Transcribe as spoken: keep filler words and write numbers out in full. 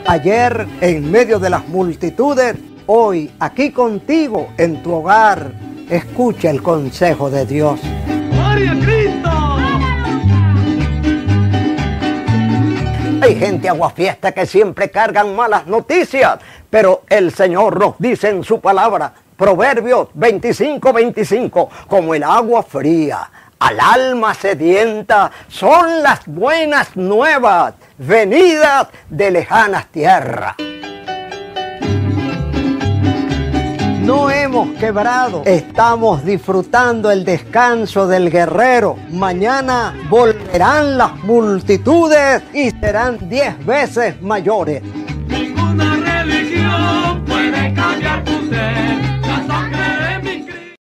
Ayer en medio de las multitudes, hoy aquí contigo en tu hogar. Escucha el consejo de Dios. ¡Gloria a Cristo! Hay gente aguafiesta que siempre cargan malas noticias, pero el Señor nos dice en su palabra, Proverbios veinticinco, veinticinco, como el agua fría al alma sedienta son las buenas nuevas venidas de lejanas tierras. No hemos quebrado, estamos disfrutando el descanso del guerrero. Mañana volverán las multitudes y serán diez veces mayores.